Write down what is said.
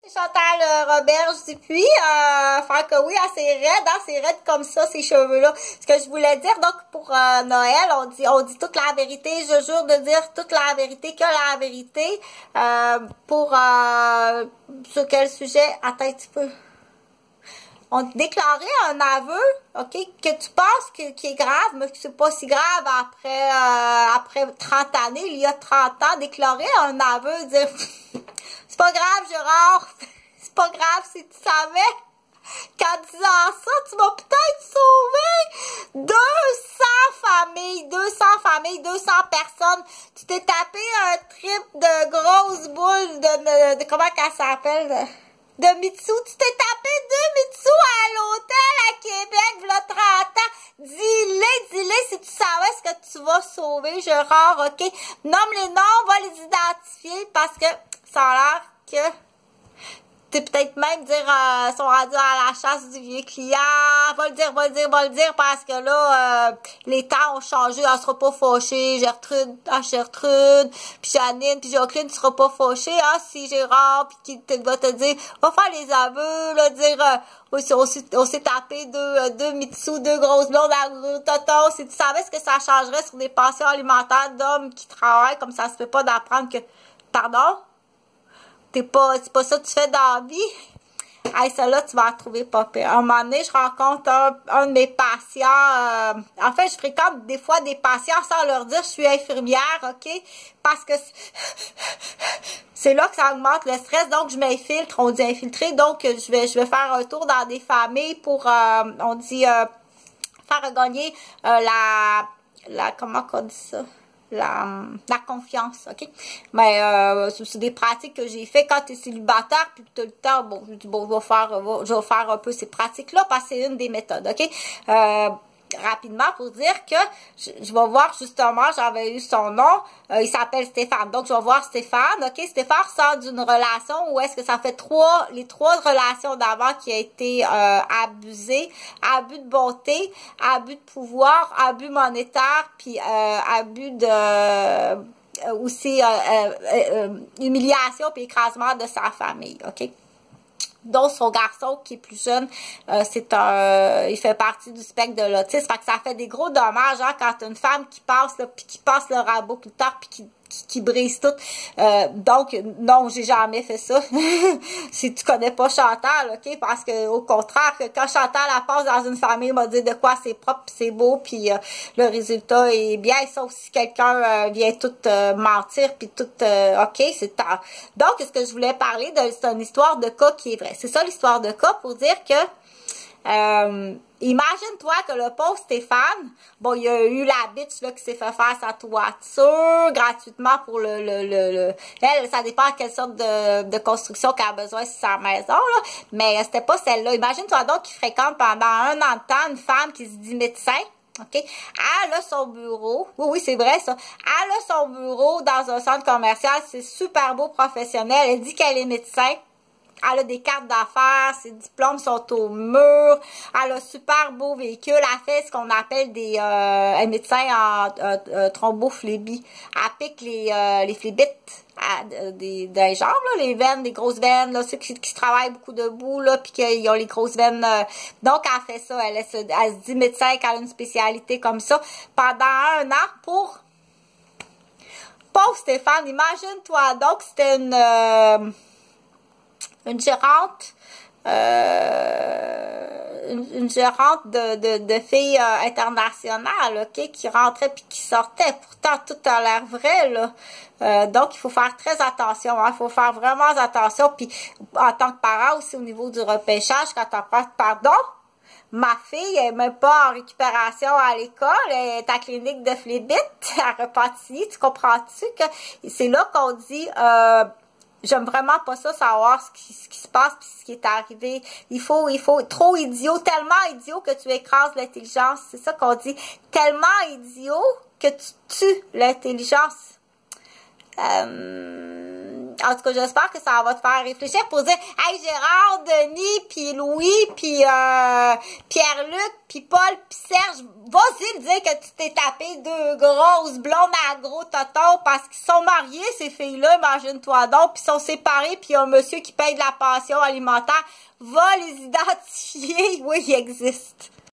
Chantal Roberge Dupuis, faire que oui, assez raide comme ça, ces cheveux-là. Ce que je voulais dire, donc, pour Noël, on dit toute la vérité, je jure de dire toute la vérité, que la vérité, sur quel sujet? Attends un petit peu. On déclarait un aveu, ok, que tu penses qui est grave, mais que c'est pas si grave après 30 années, il y a 30 ans, déclarer un aveu, dire c'est pas grave, Gérard, c'est pas grave si tu savais qu'en disant ça, tu vas peut-être sauver 200 personnes. Tu t'es tapé un trip de grosses boules de comment qu'elle s'appelle? De Mitsu, tu t'es tapé 2 Mitsu à l'hôtel à Québec, v'là 30 ans. Dis-les si tu savais ce que tu vas sauver, Gérard, ok? Nomme les noms, on va les identifier parce que ça a l'air que t'es peut-être même dire, sont rendus à la chasse du vieux client. Va le dire parce que là, les temps ont changé, elle sera pas fâchée, Gertrude, puis Janine, puis Jocelyne, tu seras pas fâchée, hein, si Gérard, puis qui va te dire, va faire les aveux, là, dire, on s'est tapé deux Mitsu, 2 grosses blondes à Toto. Si tu savais ce que ça changerait sur des pensions alimentaires d'hommes qui travaillent, comme ça se fait pas d'apprendre que, pardon? C'est pas ça que tu fais dans la vie. Hey, celle-là, tu vas la trouver pas pire. À un moment donné, je rencontre un de mes patients. En fait, je fréquente des fois des patients sans leur dire je suis infirmière, ok? Parce que c'est là que ça augmente le stress. Donc, je m'infiltre. On dit infiltrer. Donc, je vais faire un tour dans des familles pour, on dit, faire gagner comment on dit ça? La confiance, ok? Mais c'est des pratiques que j'ai fait quand tu es célibataire, puis tout le temps, bon, je dis, bon, je vais faire un peu ces pratiques-là, parce que c'est une des méthodes, ok? Rapidement, pour dire que je vais voir, justement, j'avais eu son nom, il s'appelle Stéphane, donc je vais voir Stéphane, ok? Stéphane sort d'une relation où est-ce que ça fait les trois relations d'avant qui a été abusées, abus de bonté, abus de pouvoir, abus monétaire, puis abus de aussi humiliation puis écrasement de sa famille, ok? Dont son garçon qui est plus jeune, il fait partie du spectre de l'autisme. Fait que ça fait des gros dommages, hein, quand t'as une femme qui passe, là, puis qui passe le rabot tout le temps, puis qui brise tout. Donc, non, j'ai jamais fait ça. Si tu connais pas Chantal, ok? Parce que, au contraire, que quand Chantal, elle passe dans une famille, elle m'a dit de quoi c'est propre, c'est beau, puis le résultat est bien, sauf si quelqu'un vient tout mentir, puis tout, ok, c'est tard. Donc, ce que je voulais parler, c'est une histoire de cas qui est vraie. C'est ça l'histoire de cas pour dire que imagine-toi que le pauvre Stéphane, bon, il y a eu la bitch là qui s'est fait faire sa toiture gratuitement pour elle, ça dépend de quelle sorte de construction qu'elle a besoin sur sa maison, là, mais c'était pas celle-là. Imagine-toi donc qu'il fréquente pendant 1 an de temps une femme qui se dit médecin. OK? Elle a son bureau. Oui, c'est vrai, ça. Elle a son bureau dans un centre commercial. C'est super beau professionnel. Elle dit qu'elle est médecin. Elle a des cartes d'affaires, ses diplômes sont au mur, elle a un super beau véhicule, elle fait ce qu'on appelle un médecin en thrombophlébie. Elle pique les phlébites des jambes, là, les veines, des grosses veines, là, ceux qui travaillent beaucoup debout, là, puis qui ont les grosses veines. Donc, elle fait ça, elle se dit médecin, qu'elle a une spécialité comme ça, pendant 1 an pour... Pauvre Stéphane, imagine-toi donc, c'était une gérante de filles internationales, ok, qui rentrait puis qui sortait. Pourtant, tout a l'air vrai, là. Donc, il faut faire très attention, hein. Il faut faire vraiment attention. Puis, en tant que parent aussi, au niveau du repêchage, quand on prend, pardon, ma fille elle est même pas en récupération à l'école, elle est à clinique de phlébite, à Repentigny, tu comprends-tu que c'est là qu'on dit... J'aime vraiment pas ça, savoir ce qui se passe puis ce qui est arrivé. Il faut trop idiot, tellement idiot que tu écrases l'intelligence. C'est ça qu'on dit. Tellement idiot que tu tues l'intelligence. En tout cas, j'espère que ça va te faire réfléchir pour dire, hey, Gérard, Denis, puis Louis, puis Pierre-Luc, puis Paul, puis Serge, vas-y dire que tu t'es tapé 2 grosses blondes à gros totons parce qu'ils sont mariés, ces filles-là, imagine-toi donc, puis ils sont séparés, puis il y a un monsieur qui paye de la pension alimentaire. Va les identifier, oui, ils existent.